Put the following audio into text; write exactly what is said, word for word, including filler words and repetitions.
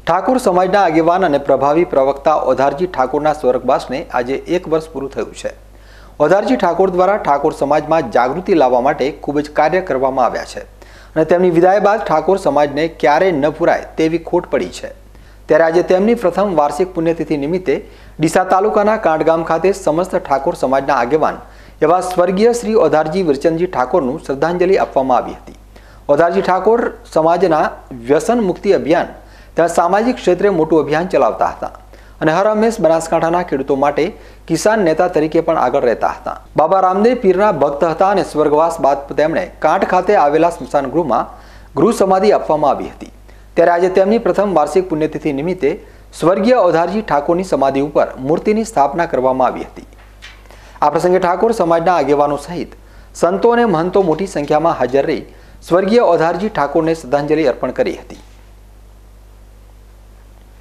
ઠાકોર સમાજના આગેવાન અને પ્રભાવી પ્રવક્તા ઓધારજી ઠાકોરના સ્વર્ગવાસને આજે એક વર્ષ પૂરું થયું છે। ઓધારજી ઠાકોર દ્વારા ઠાકોર સમાજમાં જાગૃતિ લાવવા માટે ખૂબ જ કાર્ય કરવામાં આવ્યા છે અને તેમની વિદાય બાદ ઠાકોર સમાજને ક્યારેય ન પૂરાય તેવી ખોટ પડી છે। ત્યારે આજે તેમની પ્રથમ વાર્ષિક પુણ્યતિથિ નિમિત્તે ડીસા તાલુકાના કાંઠગામ ખાતે સમસ્ત ઠાકોર સમાજના આગેવાન એવા સ્વર્ગીય શ્રી ઓધારજી વિરચંદજી ઠાકોરનું શ્રદ્ધાંજલિ આપવામાં આવી હતી। ઓધારજી ઠાકોર સમાજના વ્યસન મુક્તિ અભિયાન ત્યાં સામાજિક ક્ષેત્રે મોટું અભિયાન ચલાવતા હતા અને હર હંમેશ બનાસકાંઠાના ખેડૂતો માટે કિસાન નેતા તરીકે પણ આગળ રહેતા હતા। બાબા રામદેવ પીરના ભક્ત હતા અને સ્વર્ગવાસ બાદ તેમણે કાંઠ ખાતે આવેલા સ્મશાન ગૃહમાં ગૃહ સમાધિ આપવામાં આવી હતી। ત્યારે આજે તેમની પ્રથમ વાર્ષિક પુણ્યતિથિ નિમિત્તે સ્વર્ગીય ઓધારજી ઠાકોરની સમાધિ ઉપર મૂર્તિની સ્થાપના કરવામાં આવી હતી। આ પ્રસંગે ઠાકોર સમાજના આગેવાનો સહિત સંતો અને મહંતો મોટી સંખ્યામાં હાજર રહી સ્વર્ગીય ઓધારજી ઠાકોરને શ્રદ્ધાંજલિ અર્પણ કરી હતી।